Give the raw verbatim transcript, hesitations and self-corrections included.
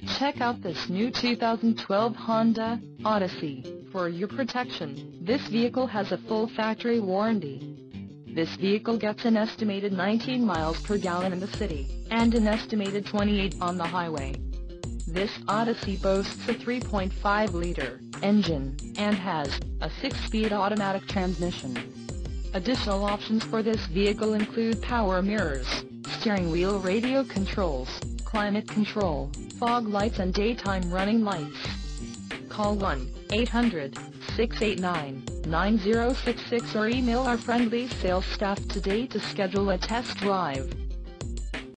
Check out this new two thousand twelve Honda Odyssey. For your protection, this vehicle has a full factory warranty. This vehicle gets an estimated nineteen miles per gallon in the city, and an estimated twenty-eight on the highway. This Odyssey boasts a three point five liter engine, and has a six-speed automatic transmission. Additional options for this vehicle include power mirrors, steering wheel radio controls, climate control, fog lights and daytime running lights. Call one eight hundred, six eight nine, nine zero six six or email our friendly sales staff today to schedule a test drive.